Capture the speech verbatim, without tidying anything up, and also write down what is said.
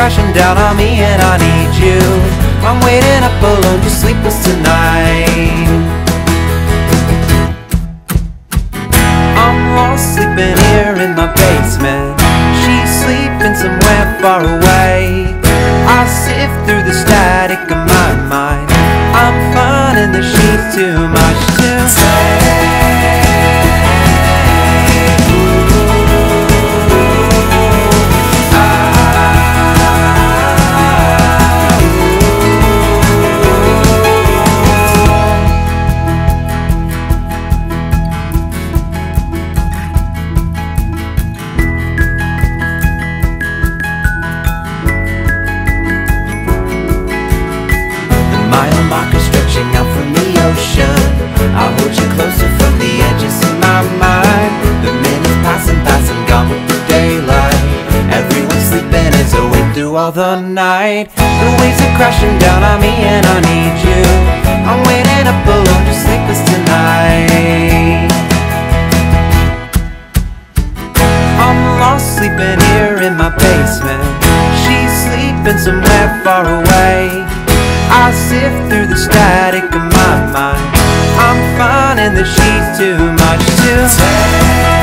crashing down on me and I need you. I'm waiting up alone, just sleepless tonight. I'm lost sleeping here in my basement. She's sleeping somewhere far away. I sift through the static of my mind. I'm finding that she's too much to say. Mile marker stretching out from the ocean. I hold you closer from the edges of my mind. The minutes passing, passing, gone with the daylight. Everyone's sleeping as I wait through all the night. The waves are crashing down on me and I need you. I'm waiting up alone, just sleepless tonight. I'm lost sleeping here in my basement. She's sleeping somewhere far away. I sift through the static of my mind. I'm finding that she's too much to say.